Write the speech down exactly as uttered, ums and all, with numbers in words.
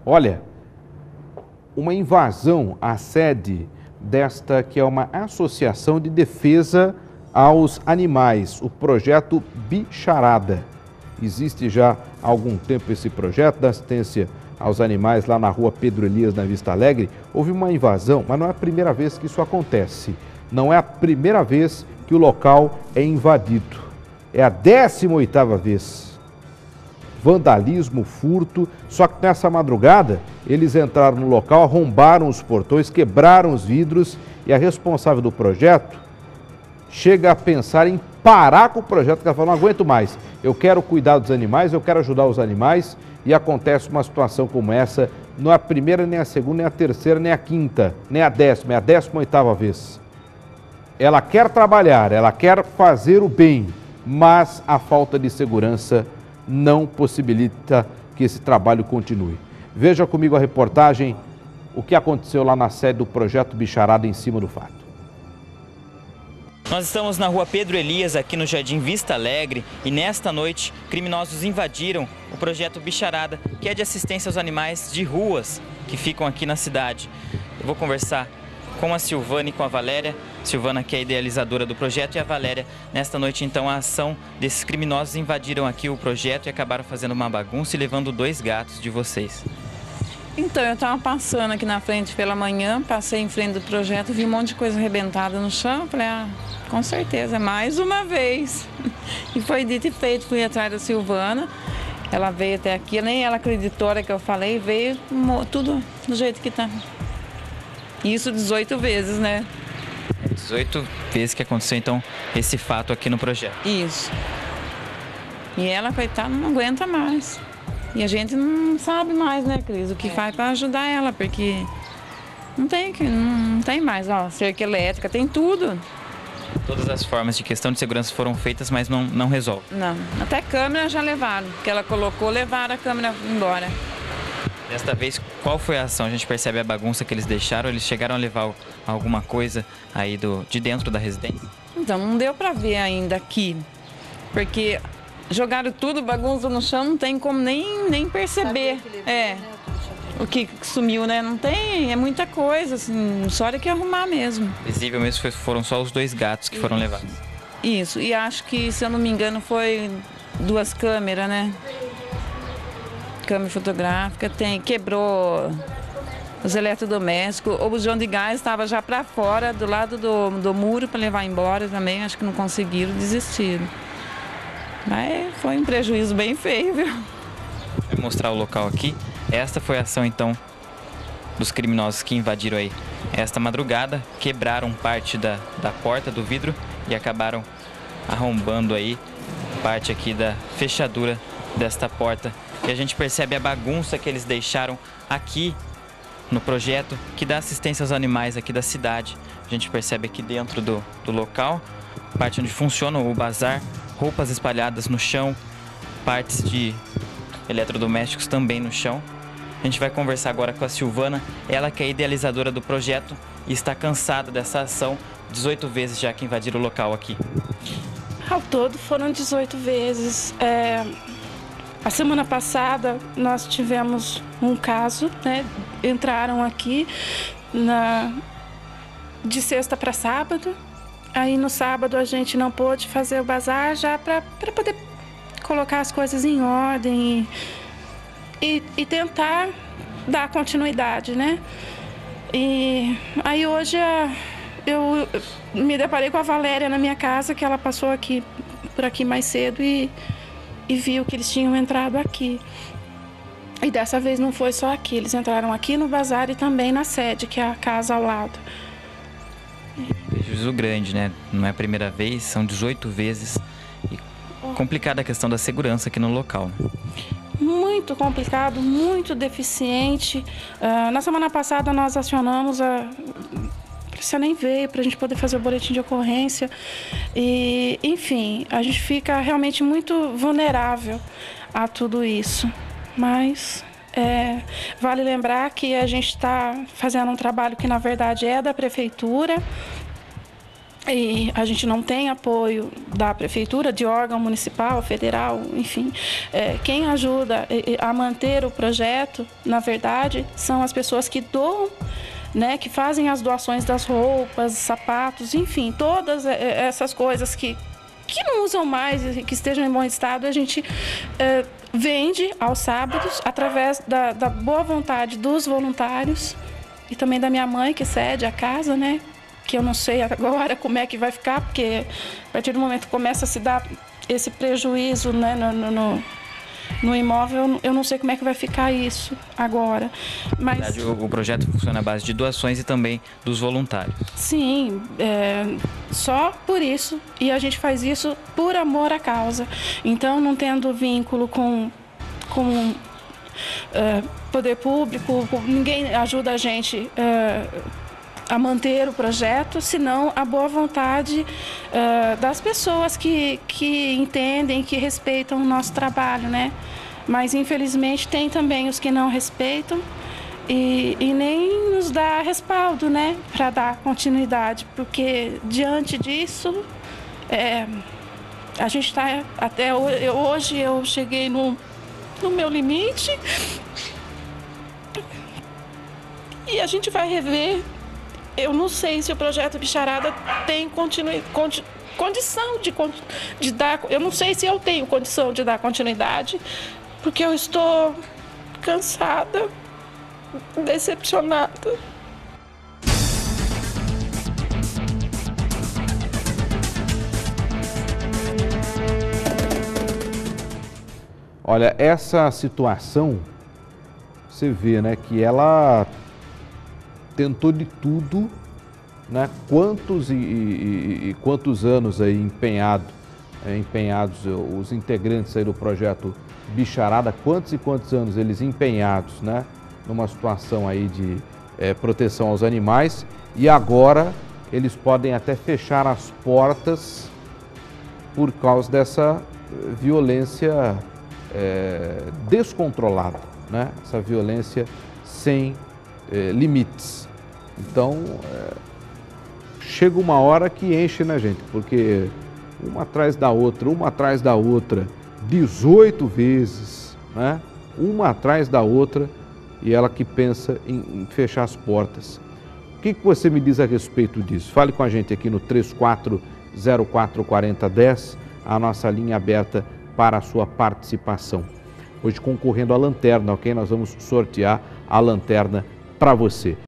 Olha, uma invasão à sede desta que é uma associação de defesa aos animais, o projeto Bicharada. Existe já há algum tempo esse projeto da assistência aos animais lá na rua Pedro Elias, na Vista Alegre. Houve uma invasão, mas não é a primeira vez que isso acontece. Não é a primeira vez que o local é invadido. É a décima oitava vez. Vandalismo, furto, só que nessa madrugada eles entraram no local, arrombaram os portões, quebraram os vidros e a responsável do projeto chega a pensar em parar com o projeto, que ela fala, não aguento mais, eu quero cuidar dos animais, eu quero ajudar os animais e acontece uma situação como essa, não é a primeira, nem a segunda, nem a terceira, nem a quinta, nem a décima, é a décima oitava vez. Ela quer trabalhar, ela quer fazer o bem, mas a falta de segurança não possibilita que esse trabalho continue. Veja comigo a reportagem, o que aconteceu lá na sede do projeto Bicharada em cima do fato. Nós estamos na rua Pedro Elias, aqui no Jardim Vista Alegre, e nesta noite criminosos invadiram o projeto Bicharada, que é de assistência aos animais de ruas que ficam aqui na cidade. Eu vou conversar com a Silvana e com a Valéria. Silvana, que é a idealizadora do projeto, e a Valéria. Nesta noite, então, a ação desses criminosos invadiram aqui o projeto e acabaram fazendo uma bagunça e levando dois gatos de vocês. Então, eu estava passando aqui na frente pela manhã, passei em frente do projeto, vi um monte de coisa arrebentada no chão, falei, ah, com certeza, mais uma vez. E foi dito e feito, fui atrás da Silvana, ela veio até aqui, nem ela acreditou na que eu falei, veio tudo do jeito que está. Isso dezoito vezes, né? dezoito vezes que aconteceu, então, esse fato aqui no projeto. Isso. E ela, coitada, não aguenta mais. E a gente não sabe mais, né, Cris, o que faz para ajudar ela, porque não tem, não tem mais, ó, cerca elétrica, tem tudo. Todas as formas de questão de segurança foram feitas, mas não, não resolve. Não, até câmera já levaram, que ela colocou, levaram a câmera embora. Desta vez, qual foi a ação? A gente percebe a bagunça que eles deixaram, eles chegaram a levar alguma coisa aí do, de dentro da residência? Então, não deu para ver ainda aqui, porque jogaram tudo, bagunça no chão, não tem como nem, nem perceber. É, o que sumiu, né? Não tem, é muita coisa, assim, só hora que arrumar mesmo. Visível mesmo foi, foram só os dois gatos que foram levados. Isso, e acho que, se eu não me engano, foi duas câmeras, né? Câmera fotográfica, tem, quebrou os eletrodomésticos, o bujão de gás estava já para fora, do lado do, do muro, para levar embora também, acho que não conseguiram, desistiram. Mas foi um prejuízo bem feio, viu? Vou mostrar o local aqui. Esta foi a ação, então, dos criminosos que invadiram aí esta madrugada, quebraram parte da, da porta do vidro e acabaram arrombando aí parte aqui da fechadura desta porta. E a gente percebe a bagunça que eles deixaram aqui no projeto que dá assistência aos animais aqui da cidade. A gente percebe aqui dentro do, do local, parte onde funciona o bazar, roupas espalhadas no chão, partes de eletrodomésticos também no chão. A gente vai conversar agora com a Silvana, ela que é idealizadora do projeto e está cansada dessa ação, dezoito vezes já que invadiram o local aqui. Ao todo foram dezoito vezes. É... A semana passada nós tivemos um caso, né? Entraram aqui na... de sexta para sábado. Aí no sábado a gente não pôde fazer o bazar já para poder colocar as coisas em ordem e, e, e tentar dar continuidade, né? E aí hoje eu me deparei com a Valéria na minha casa, que ela passou aqui por aqui mais cedo e e viu que eles tinham entrado aqui. E dessa vez não foi só aqui, eles entraram aqui no bazar e também na sede, que é a casa ao lado. Prejuízo grande, né? Não é a primeira vez, são dezoito vezes. E complicada a questão da segurança aqui no local, né? Muito complicado, muito deficiente. Uh, na semana passada nós acionamos a... Você nem veio para a gente poder fazer o boletim de ocorrência. E, enfim, a gente fica realmente muito vulnerável a tudo isso. Mas é, vale lembrar que a gente está fazendo um trabalho que, na verdade, é da prefeitura. e a gente não tem apoio da prefeitura, de órgão municipal, federal, enfim. É, quem ajuda a manter o projeto, na verdade, são as pessoas que doam, né, que fazem as doações das roupas, sapatos, enfim, todas essas coisas que, que não usam mais e que estejam em bom estado, a gente é, vende aos sábados através da, da boa vontade dos voluntários e também da minha mãe, que cede a casa, né? Que eu não sei agora como é que vai ficar, porque a partir do momento que começa a se dar esse prejuízo, né, no, no, no imóvel, eu não sei como é que vai ficar isso agora. Mas, na verdade, o, o projeto funciona à base de doações e também dos voluntários. Sim, é, só por isso, e a gente faz isso por amor à causa. Então, não tendo vínculo com... com é, poder público, ninguém ajuda a gente... É, a manter o projeto, senão a boa vontade uh, das pessoas que, que entendem, que respeitam o nosso trabalho, né? Mas, infelizmente, tem também os que não respeitam e, e nem nos dá respaldo, né? Para dar continuidade, porque, diante disso, é, a gente está... Até hoje eu cheguei no, no meu limite e a gente vai rever. Eu não sei se o projeto Bicharada tem continui, condi, condição de, de dar... Eu não sei se eu tenho condição de dar continuidade, porque eu estou cansada, decepcionada. Olha, essa situação, você vê, né, que ela... tentou de tudo, né? Quantos e, e, e quantos anos aí empenhado, é, empenhados os integrantes aí do projeto Bicharada, quantos e quantos anos eles empenhados, né? Numa situação aí de é, proteção aos animais, e agora eles podem até fechar as portas por causa dessa violência é, descontrolada, né? Essa violência sem É, limites. Então, é, chega uma hora que enche na gente, porque uma atrás da outra, uma atrás da outra, dezoito vezes, né? Uma atrás da outra, e ela que pensa em, em fechar as portas. O que, que você me diz a respeito disso? Fale com a gente aqui no três quatro zero quatro quatro zero um zero, a nossa linha aberta para a sua participação. Hoje concorrendo à lanterna, ok? Nós vamos sortear a lanterna para você.